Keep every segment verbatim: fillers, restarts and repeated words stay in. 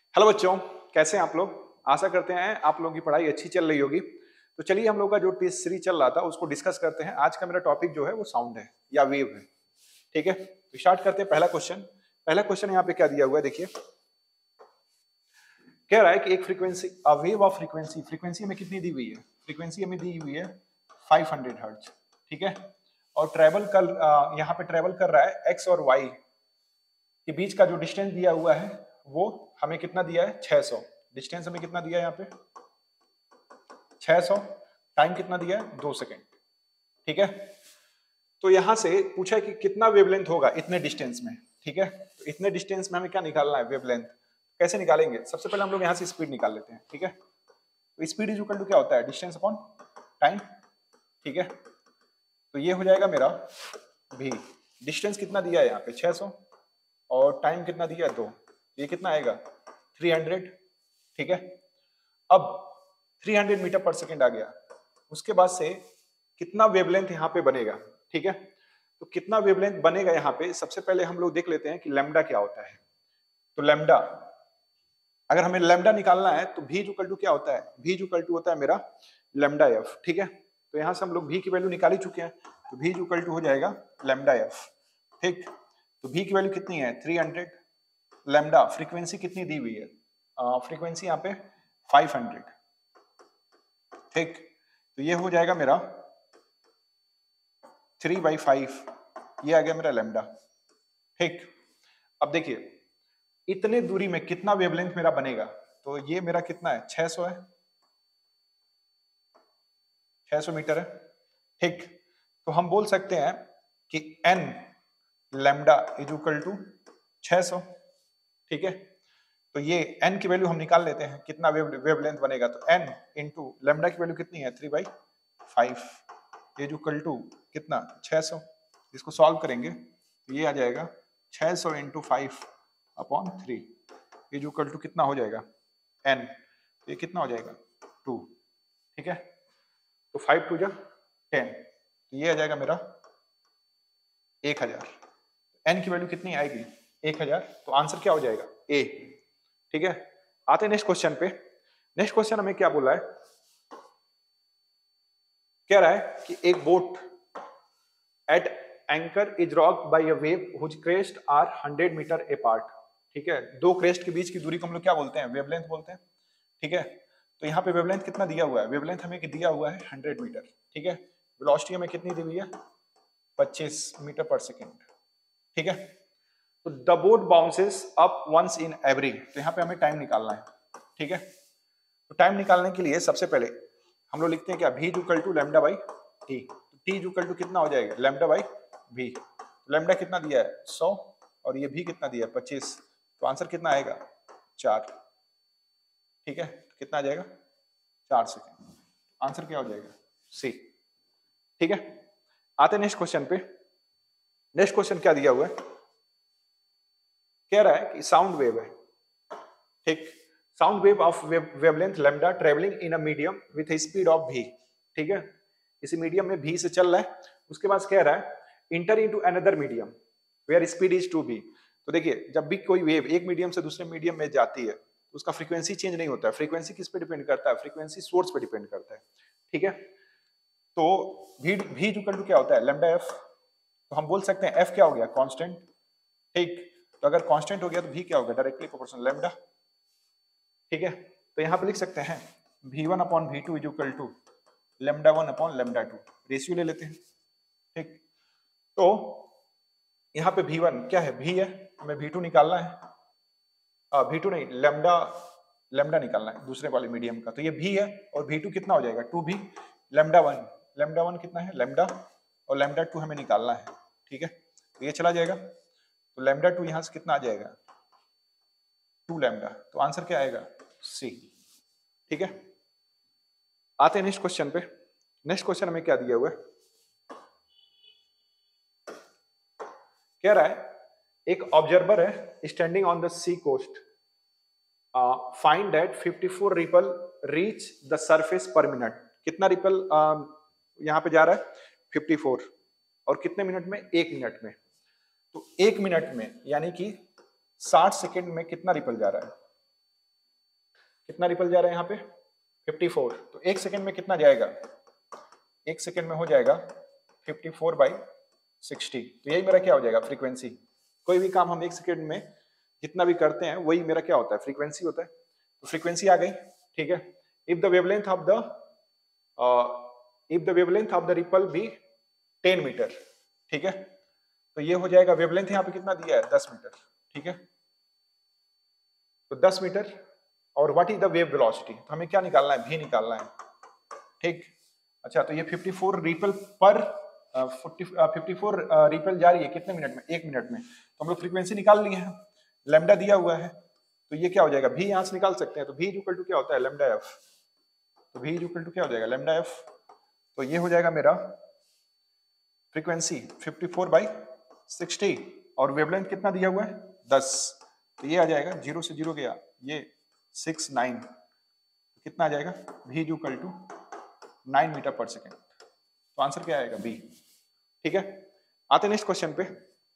Hello बच्चों, कैसे हैं आप लोग। आशा करते हैं आप लोगों की पढ़ाई अच्छी चल रही होगी। तो चलिए हम लोग का जो टेस्ट सीरीज चल रहा था उसको डिस्कस करते हैं। आज का मेरा टॉपिक जो है वो साउंड है या वेव है। ठीक है, तो स्टार्ट करते हैं। पहला क्वेश्चन पहला क्वेश्चन यहाँ पे क्या दिया हुआ है, देखिए। कह रहा है कि एक frequency, a wave of frequency, frequency हमें कितनी दी हुई है, फ्रीक्वेंसी हमें दी हुई है फाइव हंड्रेड हर्ट्ज। ठीक है, और ट्रेवल कर अ, यहाँ पे ट्रेवल कर रहा है एक्स और वाई के बीच का जो डिस्टेंस दिया हुआ है वो हमें कितना दिया है, छह सौ। डिस्टेंस हमें कितना दिया है यहाँ पे, छह सौ। टाइम कितना दिया है, दो सेकेंड। ठीक है, तो यहां से पूछा है कि कितना वेवलेंथ होगा इतने डिस्टेंस में। ठीक है, तो इतने डिस्टेंस में हमें क्या निकालना है, वेवलेंथ। कैसे निकालेंगे, सबसे पहले हम लोग यहां से स्पीड निकाल लेते हैं। ठीक है, तो स्पीड इज इक्वल टू क्या होता है, डिस्टेंस अपॉन टाइम। ठीक है, तो ये हो जाएगा मेरा भी, डिस्टेंस कितना दिया है यहाँ पे छह सौ और टाइम कितना दिया है दो, ये कितना आएगा थ्री हंड्रेड। ठीक है, अब three hundred metre per second आ गया। उसके बाद से कितना वेवलेंथ यहाँ पे बनेगा। ठीक है, तो कितना वेवलेंथ बनेगा यहाँ पे, सबसे पहले हम लोग देख लेते हैं कि लैम्डा क्या होता है। तो लैम्डा, अगर हमें लैम्डा निकालना है तो भी इक्वल टू क्या होता है, भी इक्वल टू होता है मेरा लैम्डा एफ। ठीक है, तो यहां से हम लोग भी की वैल्यू निकाल ही चुके हैं, तो भी इक्वल टू हो जाएगा लैम्डा एफ। ठीक, तो भी की वैल्यू कितनी है, थ्री हंड्रेड। लैम्डा फ्रीक्वेंसी कितनी दी हुई है, फ्रीक्वेंसी यहाँ पे फाइव हंड्रेड। ठीक, तो ये हो जाएगा मेरा थ्री बाई फाइव, ये आ गया मेरा लैम्डा। ठीक, अब देखिए इतने दूरी में कितना वेवलेंथ मेरा बनेगा, तो ये मेरा कितना है, छह सौ है, छह सौ मीटर है। ठीक, तो हम बोल सकते हैं कि n lambda is equal to छह सौ। ठीक है, तो ये n की वैल्यू हम निकाल लेते हैं, कितना वेव वेवलेंथ बनेगा, तो n इंटू लैम्डा की वैल्यू कितनी है, three by five is equal to कितना, छह सौ। इसको सॉल्व करेंगे तो ये आ जाएगा छह सौ into five upon three is equal to कितना हो जाएगा, n, तो ये कितना हो जाएगा, टू। ठीक है, तो फाइव टू जा टेन, तो ये आ जाएगा मेरा एक हजार। एन की वैल्यू कितनी आएगी, एक हजार, तो आंसर क्या हो जाएगा, ए। ठीक है, आते हैं नेक्स्ट क्वेश्चन पे। नेक्स्ट क्वेश्चन हमें क्या बोला है, कह रहा है कि एक boat at anchor is rocked by a wave which crest are hundred metre apart. ठीक है, दो क्रेस्ट के बीच की दूरी को हम लोग क्या बोलते हैं, वेवलेंथ बोलते हैं। ठीक है, तो यहाँ पे वेवलेंथ कितना दिया हुआ है, वेवलेंथ हमें दिया हुआ है हंड्रेड मीटर। ठीक है, वेलोसिटी हमें कितनी दी हुई है, पच्चीस मीटर पर सेकेंड। ठीक है, तो the boat bounces up once in every, तो यहाँ पे हमें टाइम निकालना है। ठीक है, तो टाइम निकालने के लिए सबसे पहले हम लोग लिखते हैं क्या, भी equal to lambda by T. T equal to कितना हो जाएगा, लैम्डा बाई भी। लैम्डा कितना दिया है, सौ, और ये भी कितना दिया है, पच्चीस, तो आंसर कितना आएगा, चार। ठीक है, तो कितना आ जाएगा, चार सेकेंड। आंसर क्या हो जाएगा, सी। ठीक है, आते नेक्स्ट क्वेश्चन पे। नेक्स्ट क्वेश्चन क्या दिया हुआ है, कह रहा है कि साउंड वेव है। ठीक, sound wave of wavelength lambda travelling in a medium with speed of v. ठीक है, इस मीडियम में भी से चल रहा है। उसके बाद कह रहा है enter into another medium where speed is two v. तो देखिए जब भी कोई वेव एक मीडियम से दूसरे मीडियम में जाती है तो उसका फ्रीक्वेंसी चेंज नहीं होता है। फ्रीक्वेंसी किस पे डिपेंड करता है, फ्रीक्वेंसी सोर्स पे डिपेंड करता है। ठीक है, तो भी भी इक्वल टू क्या होता है, लैम्डा एफ। तो हम बोल सकते हैं एफ क्या हो गया, कांस्टेंट। ठीक, तो अगर कांस्टेंट हो गया तो भी क्या होगा, डायरेक्टली प्रोपोर्शनल लैम्डा। ठीक है, तो यहां पे लिख सकते हैं v one upon v two is equal to lambda one upon lambda two, ratio ले लेते हैं। ठीक, तो यहाँ पे वी वन क्या है, भी है, हमें वी टू निकालना है, वी टू नहीं लैम्डा, लैम्डा निकालना है दूसरे वाले मीडियम का, तो ये भी है, और वी टू कितना हो जाएगा, टू भी। लैम्डा वन, लैम्डा वन कितना है, लैम्डा, और लैम्डा टू हमें निकालना है। ठीक है, तो ये चला जाएगा, तो लैम्डा टू यहाँ से कितना आ जाएगा, टू लैम्डा, तो आंसर क्या आएगा, सी। ठीक है, आते हैं नेक्स्ट क्वेश्चन पे। नेक्स्ट क्वेश्चन हमें क्या दिया हुआ है, कह रहा है एक ऑब्जर्वर है standing on the sea coast, find that fifty four ripple reach the surface per minute. कितना रिपल uh, यहां पे जा रहा है, फिफ्टी फोर, और कितने मिनट में, एक मिनट में। तो एक मिनट में यानी कि साठ सेकेंड में कितना रिपल जा रहा है, कितना रिपल जा रहा है यहाँ पे फिफ्टी फोर, तो एक सेकेंड में कितना जाएगा, एक सेकेंड में हो जाएगा फिफ्टी फोर बाई सिक्सटी, तो यही मेरा क्या हो जाएगा फ्रीक्वेंसी। कोई भी काम हम एक सेकेंड में जितना भी करते हैं वही मेरा क्या होता है फ्रीक्वेंसी होता है, तो फ्रीक्वेंसी आ गई, ठीक है। If the wavelength of the if the wavelength of the ripple be ten metre, ठीक है, तो ये हो जाएगा वेवलेंथ यहाँ पे कितना दिया है दस मीटर, ठीक है, तो दस मीटर। और what is the wave velocity, तो हमें क्या निकालना है, भी निकालना है, ठीक। अच्छा, तो ये fifty four ripple per fifty four ripple जा रही है कितने मिनट में, एक मिनट में, तो हम लोग फ्रीक्वेंसी निकाल लिए हैं, लैम्डा दिया हुआ है, तो ये क्या हो जाएगा, भी यहाँ से निकाल सकते हैं, तो भी इक्वल टू क्या होता है लैम्डा एफ, तो भी इक्वल टू क्या हो जाएगा लैम्डा एफ, तो ये हो जाएगा मेरा frequency fifty four by sixty, और वेवलेंथ कितना दिया हुआ है दस, तो ये आ जाएगा जीरो से जीरो गया ये सिक्स नाइन, कितना आ जाएगा v equal to nine metre per second, तो आंसर क्या आएगा बी, ठीक है। आते नेक्स्ट क्वेश्चन पे।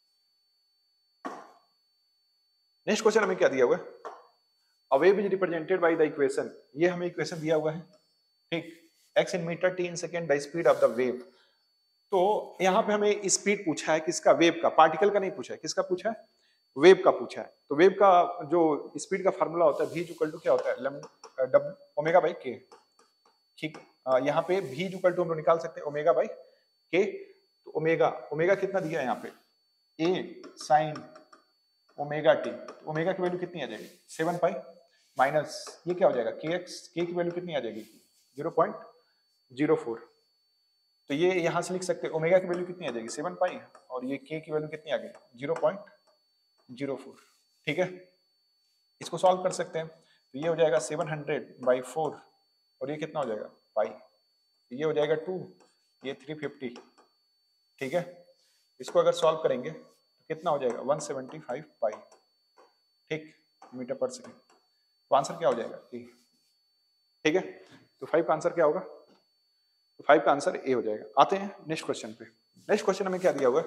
नेक्स्ट क्वेश्चन हमें क्या दिया हुआ है, a wave is represented by the equation, ये हमें इक्वेशन दिया हुआ है, ठीक, x in metre t in second the speed of the wave, तो यहाँ पे हमें स्पीड पूछा है किसका, वेव का, पार्टिकल का नहीं पूछा है, किसका पूछा है, वेव का पूछा है, तो वेव का जो स्पीड का फार्मूला होता है v इक्वल टू क्या होता है lambda W omega by k, ठीक, यहाँ पे v इक्वल टू हम लोग निकाल सकते हैं ओमेगा बाई के, तो ओमेगा ओमेगा कितना दिया है यहाँ पे a साइन ओमेगा टी, तो ओमेगा की वैल्यू कितनी आ जाएगी सेवन पाई, माइनस ये क्या हो जाएगा के एक्स, के की वैल्यू कितनी आ जाएगी जीरो पॉइंट जीरो फोर, तो ये यहाँ से लिख सकते हैं ओमेगा की वैल्यू कितनी आ जाएगी सेवन पाई, और ये के की वैल्यू कितनी आ गई जीरो पॉइंट जीरो फोर, ठीक है। इसको सॉल्व कर सकते हैं, तो ये हो जाएगा सेवन हंड्रेड बाई फोर, और ये कितना हो जाएगा पाई, तो ये हो जाएगा टू, ये थ्री फिफ्टी, ठीक है। इसको अगर सॉल्व करेंगे तो कितना हो जाएगा वन सेवेंटी फाइव पाई, ठीक, मीटर पर सेकेंड, तो आंसर क्या हो जाएगा ए, ठीक है। तो फाइव का आंसर क्या होगा, तो फाइव का आंसर ए हो जाएगा। आते हैं नेक्स्ट क्वेश्चन पे। नेक्स्ट क्वेश्चन हमें क्या दिया हुआ है,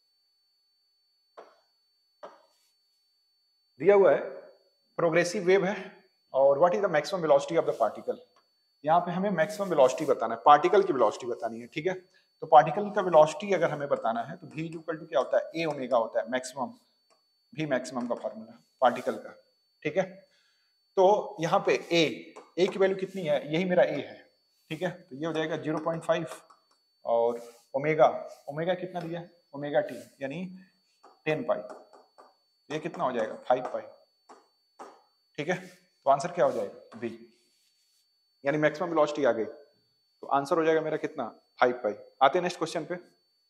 दिया हुआ है प्रोग्रेसिव वेव है, और what is the maximum velocity of the particle, यहाँ पे हमें मैक्सिमम वेलोसिटी बताना है, पार्टिकल की वेलोसिटी बतानी है, ठीक है। तो पार्टिकल का वेलोसिटी अगर हमें बताना है तो v इक्वल टू क्या होता है ए ओमेगा होता है, मैक्सिमम भी मैक्सिमम का फार्मूला पार्टिकल का, ठीक है। तो यहाँ पे a a की वैल्यू कितनी है, यही मेरा a है, ठीक है, तो ये हो जाएगा जीरो पॉइंट फाइव, और ओमेगा ओमेगा कितना दिया है ओमेगा टी यानी टेन पाई, ये कितना हो जाएगा फाइव पाई, ठीक है। तो आंसर क्या हो जाएगा बी, यानी मैक्सिमम वेलोसिटी आ गई, तो आंसर हो जाएगा मेरा कितना फाइव पाई। आते हैं नेक्स्ट क्वेश्चन पे।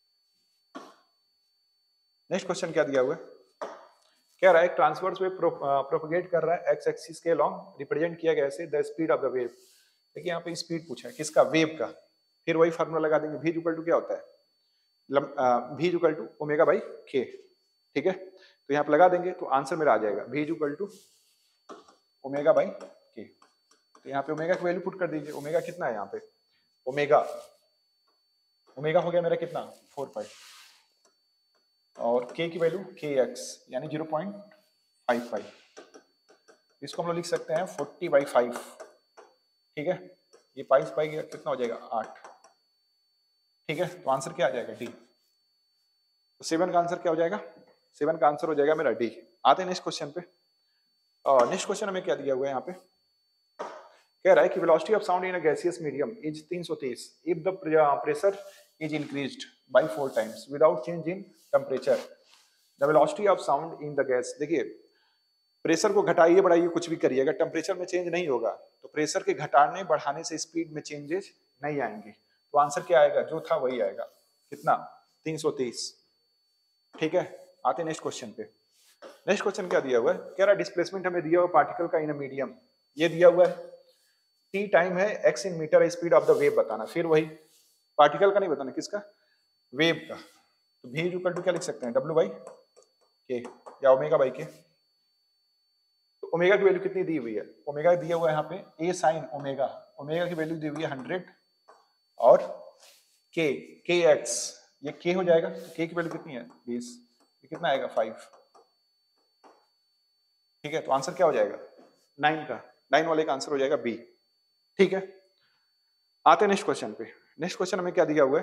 नेक्स्ट क्वेश्चन क्या दिया हुआ है, कह रहा है ट्रांसवर्स वेव प्रोपगेट कर रहा है एक्स एक्सिस के अलॉन्ग, रिप्रेजेंट किया गया ऐसे the speed of the wave, देखिए यहाँ पे स्पीड पूछा है किसका, वेव का, फिर वही फार्मूला लगा देंगे, v इक्वल टू क्या होता है v equal to omega by k, ठीक है, तो यहाँ पे लगा देंगे तो आंसर मेरा आ जाएगा v equal to omega by k, तो यहाँ पे ओमेगा की वैल्यू पुट कर दीजिए, ओमेगा कितना है यहाँ पे ओमेगा ओमेगा हो गया मेरा कितना फोर पाई, और k की वैल्यू के एक्स यानी जीरो पॉइंट फाइव पाई, इसको हम लोग लिख सकते हैं फोर्टी बाई फाइव, ठीक है, ये पाई पाई कितना हो जाएगा आठ, ठीक है। तो आंसर क्या आ जाएगा डी, तो सेवन का आंसर क्या हो जाएगा, सेवन का आंसर हो जाएगा मेरा डी। आते हैं नेक्स्ट क्वेश्चन पे। नेक्स्ट क्वेश्चन हमें क्या दिया हुआ है यहाँ पे, कह रहा है कि velocity of sound in a gaseous medium is three thirty if the pressure is increased by four times without change in temperature the velocity of sound in the gas, देखिए प्रेशर को घटाइए बढ़ाइए कुछ भी करिए, अगर टेम्परेचर में change नहीं होगा तो प्रेशर के घटाने बढ़ाने से स्पीड में चेंजेस नहीं आएंगे, तो आंसर क्या आएगा, जो था वही आएगा, कितना तीन सौ तीस, ठीक है। आते नेक्स्ट क्वेश्चन पे। नेक्स्ट क्वेश्चन क्या दिया हुआ है, कह रहा है डिस्प्लेसमेंट हमें दिया हुआ पार्टिकल का इन अ मीडियम, ये दिया हुआ है, टी टाइम है, x in metre speed of the wave बताना, फिर वही पार्टिकल का नहीं बताना, किसका वेव का, तो v इक्वल टू क्या लिख सकते हैं w बाई के या ओमेगा बाई के, तो ओमेगा की वैल्यू कितनी दी हुई है, ओमेगा दिया हुआ है यहाँ पे a साइन ओमेगा, ओमेगा की वैल्यू दी हुई है हंड्रेड, और k के एक्स ये k हो जाएगा, तो k की वैल्यू कितनी है बीस, ये कितना आएगा फाइव, ठीक है। तो आंसर क्या हो जाएगा नाइन का, नाइन वाले का आंसर हो जाएगा बी। ठीक है, आते हैं नेक्स्ट क्वेश्चन पे। नेक्स्ट क्वेश्चन हमें क्या दिया हुआ है,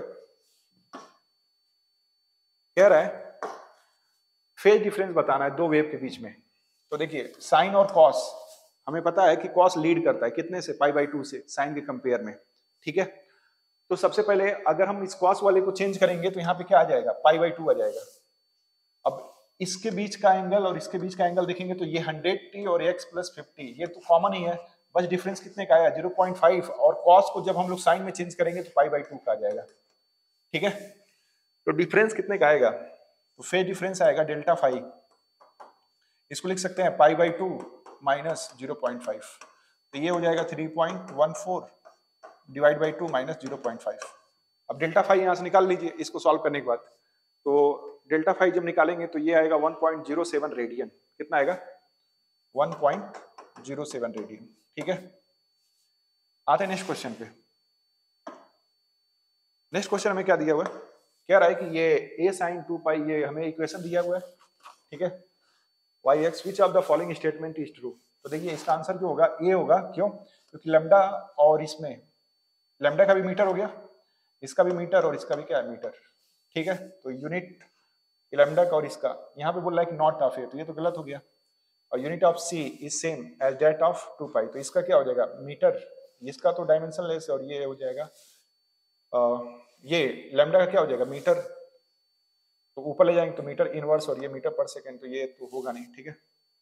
कह रहा है फेज डिफरेंस बताना है दो वेव के बीच में। तो देखिए साइन और कॉस, हमें पता है कि कॉस लीड करता है कितने से, पाई बाई टू से, साइन के कंपेयर में। ठीक है, तो सबसे पहले अगर हम इस कॉस वाले को चेंज करेंगे तो यहाँ पे क्या आ जाएगा, पाई बाई टू आ जाएगा। अब इसके बीच का एंगल और इसके बीच का एंगल देखेंगे तो ये हंड्रेड टी और एक्स प्लस फिफ्टी, ये तो कॉमन ही है, बस डिफरेंस कितने का आया, जीरो पॉइंट फाइव, और कॉस को जब हम लोग साइन में चेंज करेंगे तो पाई बाई टू का आ जाएगा। ठीक है, तो डिफरेंस कितने का आएगा, तो फेज डिफरेंस आएगा डेल्टा फाइव, इसको लिख सकते हैं pi by two minus zero point five, तो ये हो जाएगा three point one four divide by two minus zero point five. अब डेल्टा फाइव यहाँ से निकाल लीजिए इसको सॉल्व करने के बाद, तो डेल्टा फाइव जब निकालेंगे तो ये आएगा one point zero seven radian, कितना आएगा, one point zero seven radian. ठीक है, आते हैं नेक्स्ट क्वेश्चन पे। नेक्स्ट क्वेश्चन हमें क्या दिया हुआ है, कह रहा है कि ये a sin टू पाई, ये हमें इक्वेशन दिया हुआ है। ठीक है, y x which of the following statement is true, तो देखिए इसका आंसर जो होगा ए होगा, क्यों, क्योंकि लैम्डा और इसमें लैम्डा का भी मीटर हो गया, इसका भी मीटर और इसका भी क्या है, मीटर। ठीक है, तो यूनिट लैम्डा का और इसका, यहाँ पे बोल रहा है कि नॉट ऑफ ए, तो ये तो गलत हो गया, और unit of c is same as that of two pi, तो इसका क्या हो जाएगा, मीटर, इसका तो डायमेंशन लेस और ये हो जाएगा आ, ये लैम्डा का क्या हो जाएगा, मीटर, तो ऊपर ले जाएंगे तो मीटर इनवर्स और ये मीटर पर सेकेंड, तो ये तो होगा नहीं। ठीक है,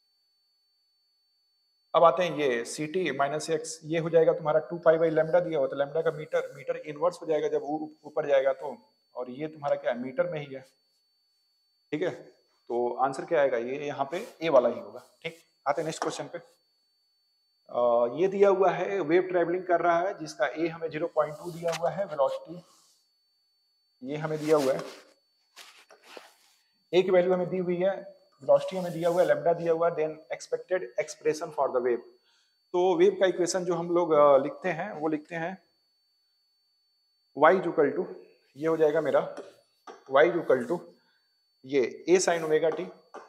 अब आते हैं ये सी टी माइनस एक्स, ये हो जाएगा तुम्हारा टू पाई बाई लैम्डा दिया हुआ, तो लैम्डा का मीटर मीटर इनवर्स हो जाएगा जब ऊपर जाएगा तो, और ये तुम्हारा क्या है, मीटर में ही है। ठीक है, तो आंसर क्या आएगा, ये यहाँ पे ए वाला ही होगा। ठीक, आते हैं नेक्स्ट क्वेश्चन पे। आ, ये दिया हुआ है वेव ट्रेवलिंग कर रहा है जिसका ए हमें जीरो पॉइंट टू दिया हुआ है, वेलोसिटी ये हमें दिया हुआ है, ए की वैल्यू हमें दी हुई है, वेलोसिटी हमें दिया हुआ है, लैम्डा दिया हुआ है, then expected expression for the wave. तो वेव का इक्वेशन जो हम लोग लिखते हैं वो लिखते हैं y इक्वल टू, ये हो जाएगा मेरा y इक्वल टू ये a sine omega t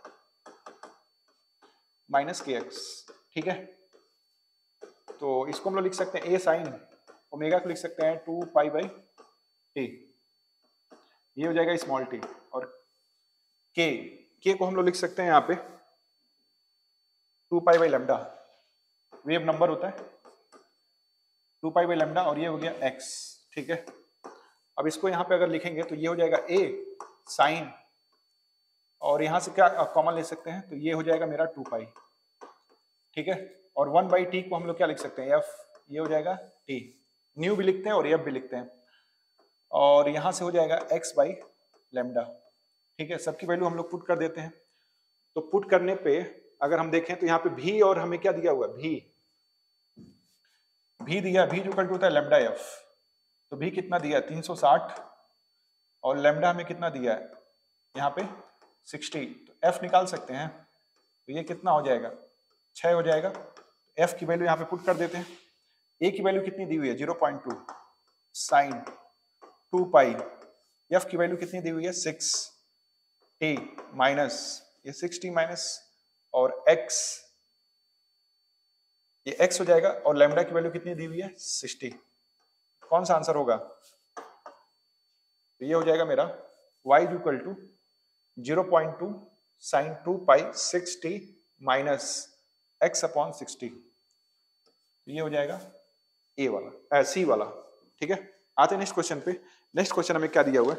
minus k x. ठीक है, तो इसको हम लोग लिख सकते हैं a साइन ओमेगा को लिख सकते हैं टू पाई बाई टी, ये हो जाएगा स्मॉल टी, और k k को हम लोग लिख सकते हैं यहाँ पे two pi by lambda, wave number होता है टू पाई बाई लैम्डा, और ये हो गया x। ठीक है, अब इसको यहाँ पे अगर लिखेंगे तो ये हो जाएगा a साइन, और यहाँ से क्या कॉमन ले सकते हैं, तो ये हो जाएगा मेरा टू पाई। ठीक है, और वन बाई टी को हम लोग क्या लिख सकते हैं, f, ये हो जाएगा t, न्यू भी लिखते हैं और f भी लिखते हैं, और यहाँ से हो जाएगा x बाई लैम्डा। ठीक है, सबकी वैल्यू हम लोग पुट कर देते हैं, तो पुट करने पे अगर हम देखें तो यहाँ पे भी और हमें क्या दिया हुआ है, भी भी दिया, भी जो इक्वल टू होता है लैम्डा एफ, तो भी कितना दिया है तीन सौ साठ, और लैम्डा हमें कितना दिया है यहाँ पे साठ, तो एफ निकाल सकते हैं, तो ये कितना हो जाएगा, छह हो जाएगा। एफ की वैल्यू यहाँ पे पुट कर देते हैं, ए की वैल्यू कितनी दी हुई है zero point two sine two pi, f की वैल्यू कितनी दी हुई है सिक्स टी माइनस ये सिक्स टी माइनस और x, ये x हो जाएगा, और लैम्डा की वैल्यू कितनी दी हुई है सिक्सटी, कौन सा आंसर होगा, तो ये हो जाएगा मेरा y equal to zero point two sine two pi sixty minus x upon sixty, तो ये हो जाएगा ए वाला, सी वाला। ठीक है, आते हैं नेक्स्ट क्वेश्चन पे। नेक्स्ट क्वेश्चन हमें क्या दिया हुआ है,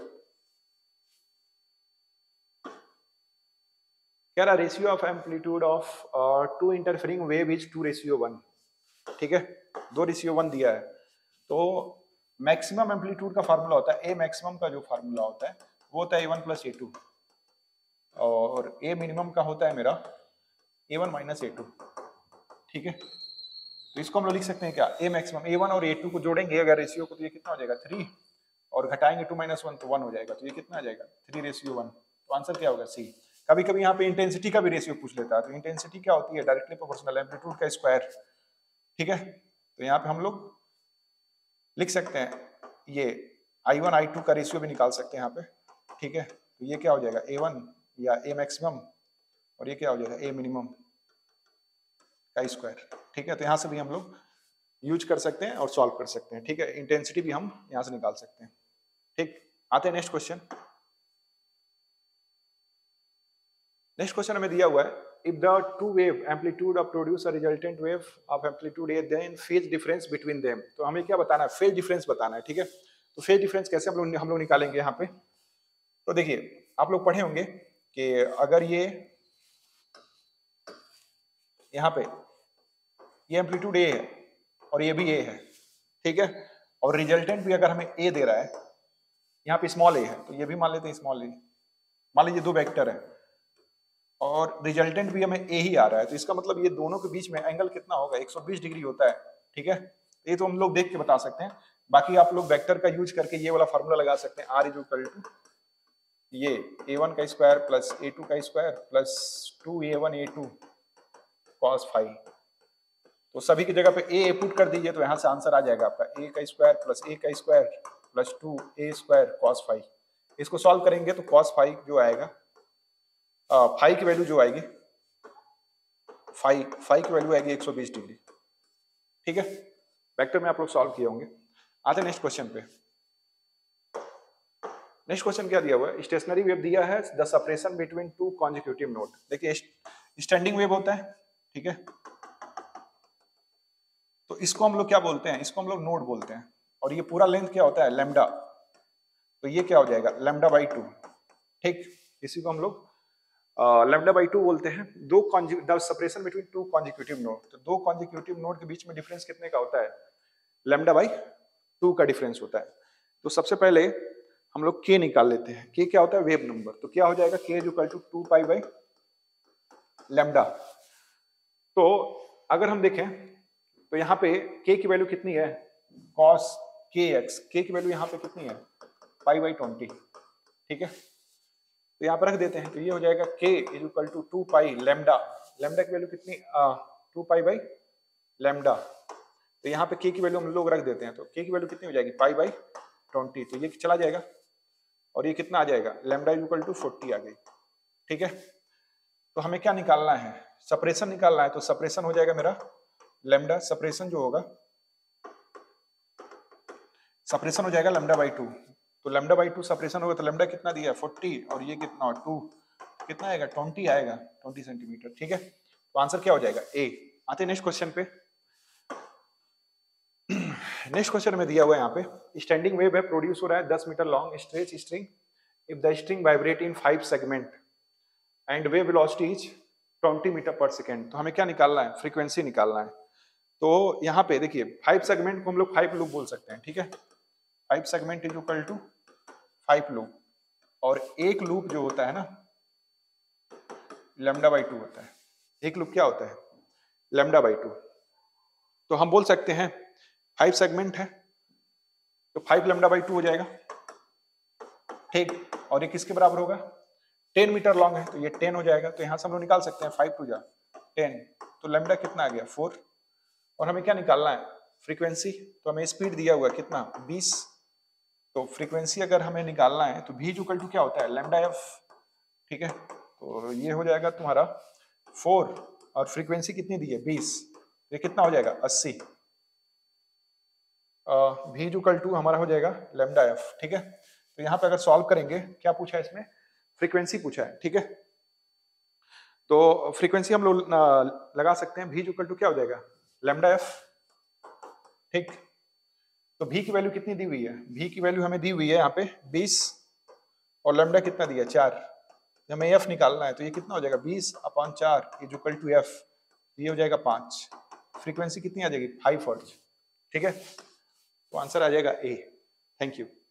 क्या रहा, ratio of amplitude of two interfering wave is two ratio one. ठीक है, दो रेशियो वन दिया है, तो मैक्सिमम एम्पलीट्यूड का फार्मूला होता है, ए मैक्सिमम का जो फार्मूला होता है वो होता है A one plus A two, और ए मिनिमम का होता है मेरा A one minus A two. ठीक है, तो इसको हम लोग लिख सकते हैं क्या, ए मैक्सिमम, ए वन और ए टू को जोड़ेंगे अगर रेशियो को, तो ये कितना हो जाएगा थ्री, और घटाएंगे टू माइनस वन तो वन हो जाएगा, तो ये कितना आ जाएगा थ्री रेशियो वन, तो आंसर क्या होगा सी। कभी कभी यहाँ पे इंटेंसिटी का भी रेशियो पूछ लेता है, तो इंटेंसिटी क्या होती है, डायरेक्टली प्रोपोर्शनल एम्पलीट्यूड का स्क्वायर। ठीक है, तो यहाँ पे हम लोग लिख सकते हैं ये आई वन आई टू का रेशियो भी निकाल सकते हैं यहाँ पे। ठीक है, तो ये क्या हो जाएगा ए वन या ए मैक्सिमम, और ये क्या हो जाएगा ए मिनिमम का स्क्वायर। ठीक है, तो यहाँ से भी हम लोग यूज कर सकते हैं और सॉल्व कर सकते हैं, ठीक है। इंटेंसिटी भी हम यहाँ से निकाल सकते हैं, ठीक। आते हैं नेक्स्ट क्वेश्चन। नेक्स्ट क्वेश्चन हमें दिया हुआ है, if the two wave amplitude of produce a resultant wave of amplitude a, then phase difference between them। तो हमें क्या बताना है, फेज डिफरेंस बताना है, ठीक है। तो फेज डिफरेंस कैसे हम लोग हम लोग निकालेंगे यहाँ पे। तो देखिए आप लोग पढ़े होंगे कि अगर ये यहाँ पे ये एम्पलीट्यूड ए है और ये भी ए है, ठीक है, और रिजल्टेंट भी अगर हमें ए दे रहा है, यहाँ पे स्मॉल ए है, तो ये भी मान लेते हैं स्मॉल ए। मान लीजिए दो वेक्टर है और रिजल्टेंट भी हमें ए ही आ रहा है, तो इसका मतलब ये दोनों के बीच में एंगल कितना होगा, एक सौ बीस डिग्री होता है, ठीक है। ये तो हम लोग देख के बता सकते हैं। बाकी आप लोग वेक्टर का यूज करके ये वाला फार्मूला लगा सकते हैं, आर इज इक्वल टू ये ए वन का स्क्वायर प्लस ए टू का square plus two A one A two cos five. तो सभी की जगह पे ए पुट कर दीजिए, तो यहाँ से आंसर आ जाएगा आपका ए का स्क्वायर प्लस ए का square plus two A square cos five. इसको सॉल्व करेंगे तो कॉस फाइव जो आएगा, फाइव की वैल्यू जो आएगी, फाइव फाइव की वैल्यू आएगी एक सौ बीस डिग्री, ठीक है। वेक्टर में आप लोग सॉल्व किए होंगे। आते नेक्स्ट क्वेश्चन पे। नेक्स्ट क्वेश्चन क्या दिया हुआ है, स्टेशनरी वेव दिया है, the separation between two consecutive node. देखिए स्टैंडिंग वेव होता है, ठीक है, तो इसको हम लोग क्या बोलते हैं, इसको हम लोग नोड बोलते हैं, और ये पूरा लेंथ क्या होता है, लैम्डा, तो ये क्या हो जाएगा, लैम्डा बाई टू, ठीक। इसी को हम लोग लैम्डा बाई टू बोलते हैं। दो the separation between two consecutive node, तो दो कॉन्जिक्यूटिव नोड के बीच में डिफरेंस कितने का होता है, लैम्डा बाई टू का डिफरेंस होता है। तो सबसे पहले हम लोग के निकाल लेते हैं, के क्या होता है, वेव नंबर, तो क्या हो जाएगा, k is equal to two pi by lambda. तो अगर हम देखें तो यहाँ पे के की वैल्यू कितनी है, कॉस के एक्स, के की वैल्यू यहाँ पे कितनी है, पाई बाई ट्वेंटी, ठीक है। तो यहाँ पर रख देते हैं, तो ये हो जाएगा k is equal to two pi lambda, lambda की वैल्यू कितनी, टू पाई बाई लैम्डा। तो यहाँ पे के की वैल्यू हम लोग रख देते हैं, तो के की वैल्यू कितनी हो जाएगी, पाई बाई ट्वेंटी, तो ये चला जाएगा और ये कितना आ जाएगा, lambda is equal to forty आ गई, ठीक है। तो हमें क्या निकालना है, सेपरेशन निकालना है, तो सेपरेशन हो जाएगा मेरा लैम्डा, सेपरेशन जो होगा, सेपरेशन हो जाएगा लैम्डा बाई टू, तो लैम्डा बाई टू सेपरेशन होगा, तो लैम्डा कितना दिया है फोर्टी, और ये कितना टू, कितना आएगा ट्वेंटी आएगा, ट्वेंटी सेंटीमीटर, ठीक है। तो आंसर क्या हो जाएगा, ए। आते नेक्स्ट क्वेश्चन पे। नेक्स्ट क्वेश्चन में दिया हुआ है यहाँ पे, स्टैंडिंग वेव है, प्रोड्यूस हो रहा है दस metre long stretch string, if the string vibrate in five segment and wave velocity is twenty metre per second. तो हमें क्या निकालना है, फ्रीक्वेंसी निकालना है। तो यहाँ पे देखिए फाइव सेगमेंट को हम लोग फाइव लूप बोल सकते हैं, ठीक है। Five segment is equal to five loop, और एक लूप जो होता है ना, लैम्डा बाई टू होता है। एक लूप क्या होता है, लैम्डा बाई टू। तो हम बोल सकते हैं फाइव सेगमेंट है तो फाइव लैम्डा बाई टू हो जाएगा, ठीक। और ये किसके बराबर होगा, टेन मीटर लॉन्ग है, तो ये टेन हो जाएगा। तो यहां से हम लोग निकाल सकते हैं फाइव टू जा टेन, तो लैम्डा कितना आ गया, फोर। और हमें क्या निकालना है, फ्रीक्वेंसी। तो हमें स्पीड दिया हुआ है कितना, बीस। तो फ्रीक्वेंसी अगर हमें निकालना है तो भी इक्वल टू क्या होता है, लैम्डा एफ, ठीक है। तो ये हो जाएगा तुम्हारा फोर, और फ्रीक्वेंसी कितनी दी है, बीस, ये कितना हो जाएगा, अस्सी। भी इक्वल टू हमारा हो जाएगा लैम्डा एफ, ठीक है। तो यहाँ पे अगर सॉल्व करेंगे, क्या पूछा है इसमें, फ्रीक्वेंसी पूछा है, ठीक है। तो फ्रीक्वेंसी हम लोग लगा सकते हैं, भी इक्वल टू क्या हो जाएगा, लैम्डा एफ, ठीक। तो भी की वैल्यू कितनी दी हुई है, भी की वैल्यू हमें दी हुई है यहाँ पे बीस, और लैम्डा कितना दिया, चार। हमें एफ निकालना है, तो ये कितना हो जाएगा, बीस अपॉन चार इज इक्वल टू एफ, ये हो जाएगा पांच। फ्रीक्वेंसी कितनी आ जाएगी, फाइव हर्ट्ज, ठीक है। तो आंसर आ जाएगा ए। Thank you.